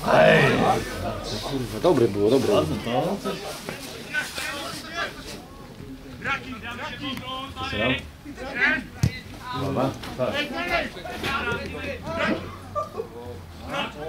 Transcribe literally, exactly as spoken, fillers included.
Ej! Kurwa, dobre było, dobre. Ładne to coś. Strzelał? Dobra? Tak.